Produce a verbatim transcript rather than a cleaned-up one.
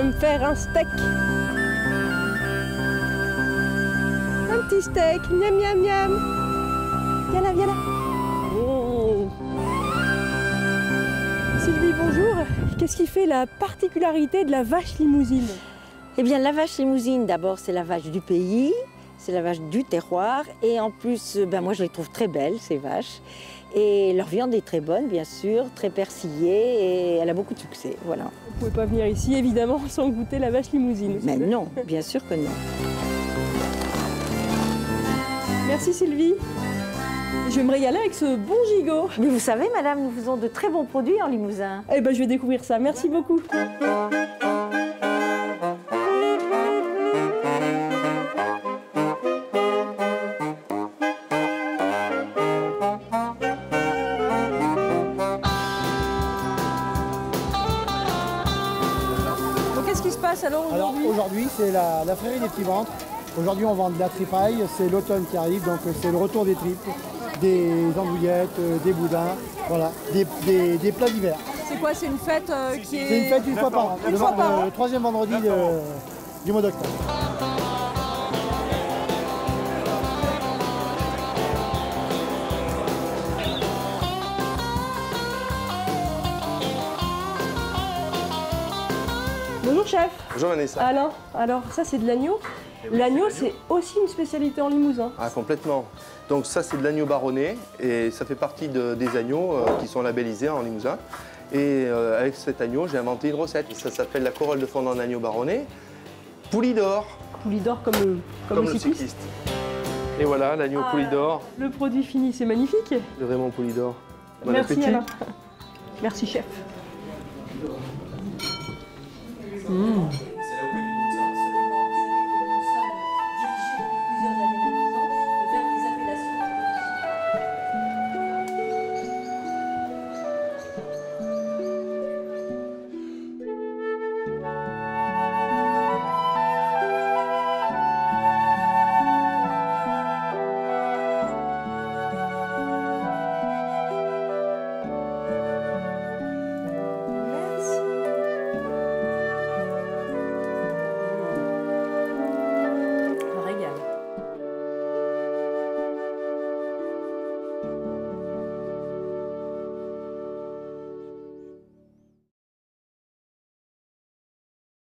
vais me faire un steak. Un petit steak, miam miam miam. Viens là, viens là. Oh. Sylvie, bonjour. Qu'est-ce qui fait la particularité de la vache limousine? Eh bien, la vache limousine, d'abord, c'est la vache du pays, c'est la vache du terroir. Et en plus, ben, moi, je les trouve très belles, ces vaches. Et leur viande est très bonne, bien sûr, très persillée et elle a beaucoup de succès. Voilà. Vous ne pouvez pas venir ici, évidemment, sans goûter la vache limousine. Mais non, bien sûr que non. Merci Sylvie. Je vais me régaler avec ce bon gigot. Mais vous savez, madame, nous faisons de très bons produits en Limousin. Eh ben, je vais découvrir ça. Merci beaucoup. Qu'est-ce qui se passe alors aujourd'hui? Alors aujourd'hui, c'est la, la frairie des petits ventres. Aujourd'hui, on vend de la tripaille. C'est l'automne qui arrive, donc c'est le retour des tripes, des andouillettes, euh, des boudins, voilà, des, des, des plats d'hiver. C'est quoi? C'est une fête euh, qui est... C'est une fête une fois par an, Une le, fois par an. le troisième vendredi de, du mois d'octobre. Bonjour chef. Bonjour Vanessa. Alain, alors ça c'est de l'agneau. L'agneau c'est aussi une spécialité en Limousin. Ah complètement. Donc ça c'est de l'agneau baronné et ça fait partie de, des agneaux euh, qui sont labellisés en Limousin. Et euh, avec cet agneau j'ai inventé une recette. Ça s'appelle la corolle de fondant d'agneau baronné. Poulie d'or. Poulie d'or comme, le, comme, Comme le le cycliste. cycliste. Et voilà l'agneau Ah, poulie d'or. Le produit fini, c'est magnifique. De Raymond Poulie d'or. Bon Merci appétit. Alain. Merci chef. Mmh.